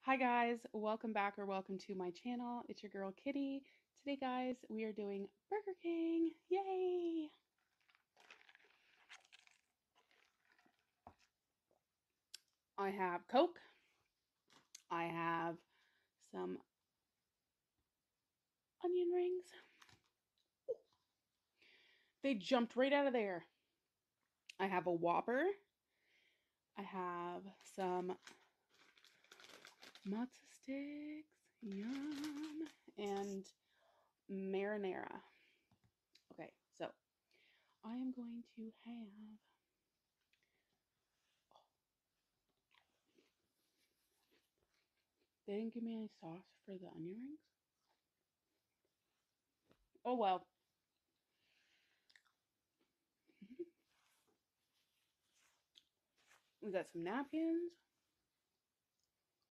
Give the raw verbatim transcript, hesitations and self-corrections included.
Hi guys, welcome back or welcome to my channel. It's your girl Kitty. Today guys, we are doing Burger King. Yay! I have Coke. I have some onion rings. They jumped right out of there. I have a Whopper. I have some matzo sticks. Yum. And marinara. Okay, so I am going to have They didn't give me any sauce for the onion rings. Oh well. We got some napkins.